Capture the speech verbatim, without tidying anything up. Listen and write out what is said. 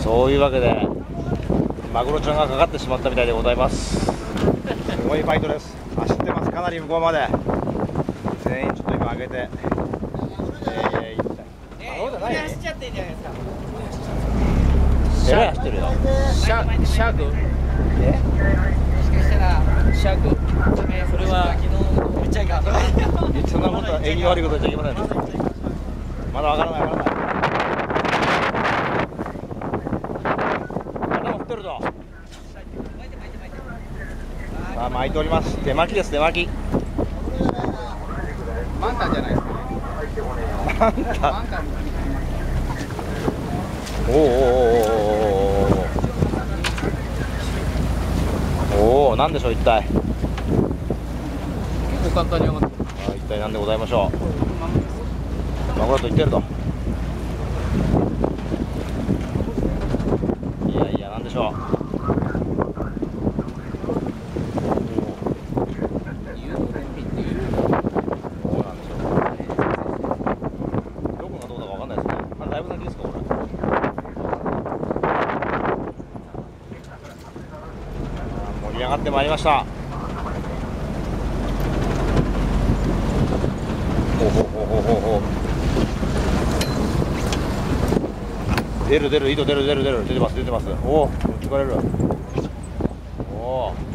そういうわけでマグロちゃんがかかってしまったみたいでございます。すごいバイトです。走ってます。かなり向こうまで全員ちょっと今上げて、えー、行った。 えー、走っちゃってんじゃないですか。 えらい走ってるよ。 シャーク、シャーク。 え？ もしかしたらシャーク。それは昨日めっちゃいかん。 そんなことは縁起が悪いこと言っちゃいけません。まだわからないわからない。頭振ってるぞ。さあ巻いております。手巻きです。手巻き。 マンタじゃないですか。 マンタ。 マンタ。 おおおおおおお、なんでしょう一体。 結構簡単に上がって。 あ、一体なんでございましょう。マグロと言ってると。いやいや、なんでしょう。盛り上がってまいりました。ほうほうほうほうほうほう。出る出る、糸出る出る出る、出てます出てます。おお、持ってかれる。おお。